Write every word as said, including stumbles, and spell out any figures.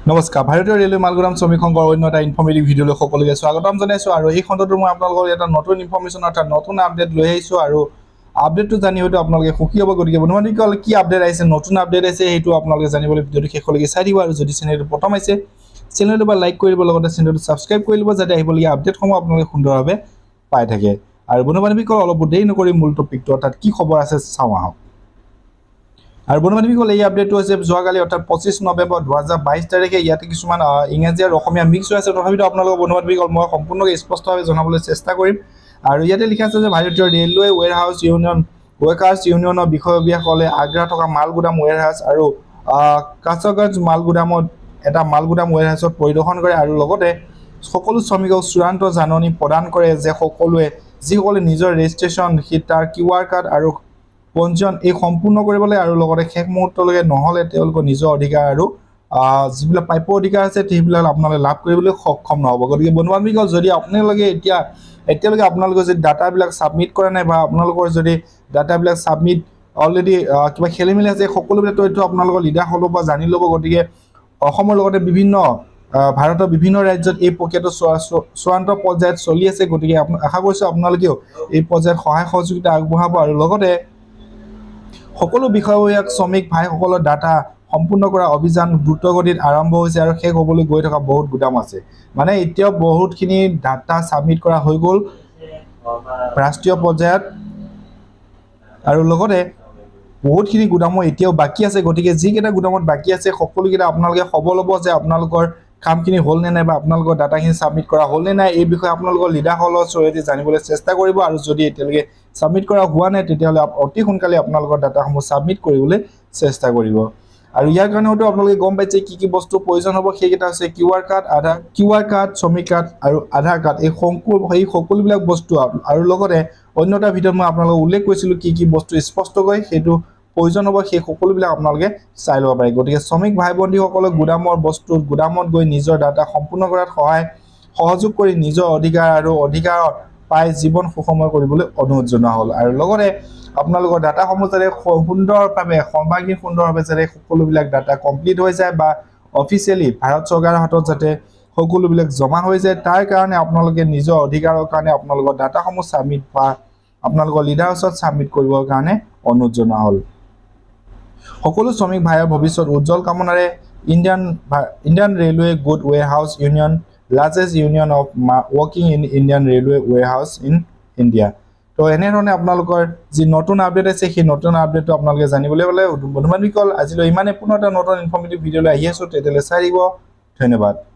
নমস্কাৰ ভাৰতীয় ৰেলৱে মালগুদাম শ্ৰমিক সংঘৰ অন্য এটা ইনফৰ্মেটিভ ভিডিঅ'লৈ সকলোকে স্বাগতম জনাইছো আৰু এই খণ্ডটো মই আপোনালোকৰ এটা নতুন ইনফৰ্মেশ্যন অৰ্থাৎ নতুন আপডেট লৈ আহিছো আৰু আপডেটটো জানি হয়তো আপোনালোকে সুখী হ'ব গতিকে বন্ধুবান্ধৱীসকল কি আপডেট আহিছে নতুন আপডেট আছে সেইটো আপোনালোকে জানিবলৈ ভিডিঅ'টো শেষলৈকে চাই দিব আৰু যদি চেনেলটো প্ৰথম আহিছে চেনেলটো বা লাইক কৰিব লগতে চেনেলটো সাবস্ক্ৰাইব কৰি ল'ব যাতে আহিবলগীয়া আপডেটসমূহ আপোনালোকে সুন্দৰভাৱে পাই থাকে আৰু বন্ধুবান্ধৱীসকল অলপ দেৰি নকৰি মূল টপিকটো অৰ্থাৎ কি খবৰ আছে চাওঁ আহক আৰু বন্ধুবান্ধৱীসকল এই আপডেটটো হৈছে যোৱাকালি অৰ্থাৎ পঁচিছ নৱেম্বৰ দুহেজাৰ বাইছ তাৰিখে ইয়াতে কিছুমান ইংৰাজী আৰু অসমীয়া মিক্স হৈ আছে তথাপিতো আপোনালোকৰ বন্ধুবান্ধৱীসকল মই সম্পূৰ্ণকৈ স্পষ্টভাৱে জনাবলৈ চেষ্টা কৰিম আৰু ইয়াতে লিখা আছে যে ভাৰতীয় ৰেলৱে ওৱেৰহাউছ ইউনিয়ন ৱৰ্কাৰ্ছ ইউনিয়নৰ বিষয়ববীয়াসকলে আগ্ৰা থকা মালগুদাম ওৱেৰহাউছ আৰু কাছগঞ্জ মালগুদামত এটা মালগুদাম ওৱেৰহাউছত পৰিদৰ্শন কৰে আৰু লগতে সকলো শ্ৰমিকক চূড়ান্ত জাননী প্ৰদান কৰে যে সকলোৱে যিসকলে নিজৰ ৰেজিষ্ট্ৰেশ্যন তাৰ কিউআৰ কাৰ্ড আৰু পঞ্জীয়ন এই সম্পূৰ্ণ কৰিবলৈ আৰু লগতে শেষ মুহূৰ্তলৈকে নহ'লে তেওঁলোকৰ নিজৰ অধিকাৰ আৰু যিবিলাক প্ৰাপ্য অধিকাৰ আছে সেইবিলাক আপোনালোকে লাভ কৰিবলৈ সক্ষম নহ'ব গতিকে বন্ধুবান্ধৱীসকল যদি আপোনালোকে এতিয়া এতিয়ালৈকে আপোনালোকে যদি ডাটাবিলাক ছাবমিট কৰা নাই বা আপোনালোকৰ যদি ডাটাবিলাক ছাবমিট অলৰেডি কিবা খেলি মেলি আছে সকলোবিলাক তথ্য আপোনালোকৰ লিডাৰসকলৰ পৰা জানি ল'ব গতিকে অসমৰ লগতে বিভিন্ন ভাৰতৰ বিভিন্ন ৰাজ্যত এই প্ৰক্ৰিয়াটো চূড়ান্ত পৰ্যায়ত চলি আছে গতিকে আশা কৰিছোঁ আপোনালোকেও এই পৰ্যায়ত সহায় সহযোগিতা আগবঢ়াব আৰু লগতে সকলো বিষয়ববীয়াক শ্ৰমিক ভাইসকলৰ ডাটা সম্পূৰ্ণ কৰা অভিযান দ্ৰুতগতিত আৰম্ভ হৈছে আৰু শেষ হ'বলৈ গৈ থকা বহুত গুদাম আছে মানে এতিয়াও বহুতখিনি ডাটা ছাবমিট কৰা হৈ গ'ল ৰাষ্ট্ৰীয় পৰ্যায়ত আৰু লগতে বহুতখিনি গুদামো এতিয়াও বাকী আছে গতিকে যিকেইটা গুদামত বাকী আছে সকলোকেইটা আপোনালোকে খবৰ ল'ব যে আপোনালোকৰ কামখিনি হ'ল নে নাই বা আপোনালোকৰ ডাটাখিনি ছাবমিট কৰা হ'ল নে নাই এই বিষয়ে আপোনালোকৰ লিডাৰসকলৰ জৰিয়তে জানিবলৈ চেষ্টা কৰিব আৰু যদি এতিয়ালৈকে ছাবমিট কৰা হোৱা নাই তেতিয়াহ'লে অতি সোনকালে আপোনালোকৰ ডাটাসমূহ ছাবমিট কৰিবলৈ চেষ্টা কৰিব আৰু ইয়াৰ কাৰণে হয়তো আপোনালোকে গম পাইছে কি কি বস্তু প্ৰয়োজন হ'ব সেইকেইটা হৈছে QR card Aadhaar QR card শ্ৰমিক কাৰ্ড আৰু আধাৰ কাৰ্ড এই সংকু এই সকলোবিলাক বস্তু আৰু লগতে অন্য এটা ভিডিঅ'ত মই আপোনালোকক উল্লেখ কৰিছিলোঁ কি কি বস্তু স্পষ্টকৈ সেইটো প্ৰয়োজন হ'ব সেই সকলোবিলাক আপোনালোকে চাই ল'ব পাৰে গতিকে শ্ৰমিক ভাই বন্ধুসকলক গুদামৰ বস্তু গুদামত গৈ নিজৰ ডাটা সম্পূৰ্ণ কৰাত সহায় সহযোগ কৰি নিজৰ অধিকাৰ আৰু অধিকাৰৰ পাই জীৱন সুখময় কৰিবলৈ অনুৰোধ জনোৱা হ'ল আৰু লগতে আপোনালোকৰ ডাটাসমূহ যাতে সুন্দৰভাৱে সৰ্বাংগীন সুন্দৰভাৱে যাতে সকলোবিলাক ডাটা কমপ্লিট হৈ যায় বা অফিচিয়েলি ভাৰত চৰকাৰৰ হাতত যাতে সকলোবিলাক জমা হৈ যায় তাৰ কাৰণে আপোনালোকে নিজৰ অধিকাৰৰ কাৰণে আপোনালোকৰ ডাটাসমূহ ছাবমিট বা আপোনালোকৰ লিডাৰৰ ওচৰত ছাবমিট কৰিবৰ কাৰণে অনুৰোধ জনোৱা হ'ল সকলো শ্ৰমিক ভাইৰ ভৱিষ্যত উজ্জ্বল কামনাৰে Indian Indian railway good warehouse union largest union of working in Indian railway warehouse in India তো এনেধৰণে আপোনালোকৰ যি নতুন আপডেট আছে সেই নতুন আপডেটটো আপোনালোকে জানিবলৈ হ'লে বন্ধুবান্ধৱীসকল আজিলৈ ইমানে পুনৰ এটা নতুন ইনফৰ্মেটিভ ভিডিঅ'লৈ আহি আছোঁ তেতিয়ালৈ চাই দিব ধন্যবাদ।